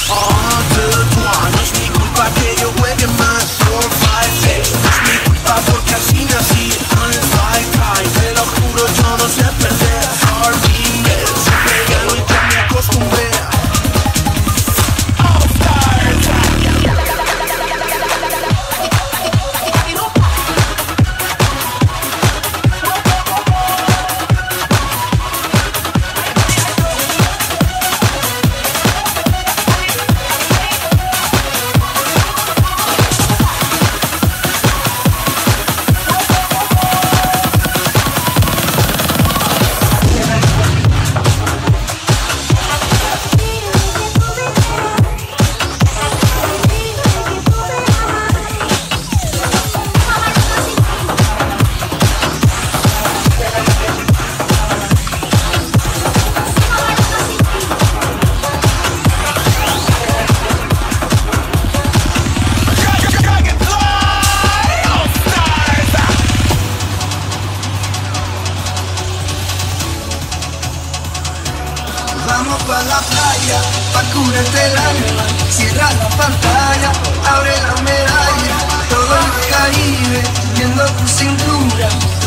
No es mi culpa que yo juegue más 4, 5, 6. No es mi culpa porque así nací. Te lo juro, yo no sé perder. Siempre gano y ya me acostumbré. Vamos pa' la playa, pa' curarte el alma. Cierra la pantalla, abre la medalla. Todo el Caribe, viendo tu cintura.